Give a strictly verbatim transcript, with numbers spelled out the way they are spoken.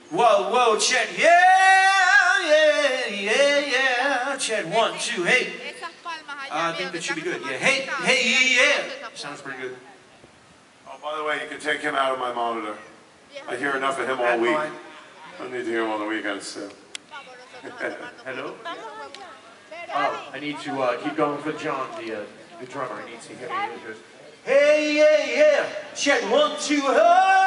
Whoa, whoa, Chet, yeah, yeah, yeah, yeah. Chet, one, two, hey. Uh, I think that should be good. Yeah, hey, hey, yeah. Sounds pretty good. Oh, by the way, you can take him out of my monitor. I hear enough of him all week. I need to hear him on the weekends too. Hello? Oh, I need to uh, keep going for John, the, uh, the drummer. I need to get me. Hey, yeah, yeah. Chet, one, two, hey.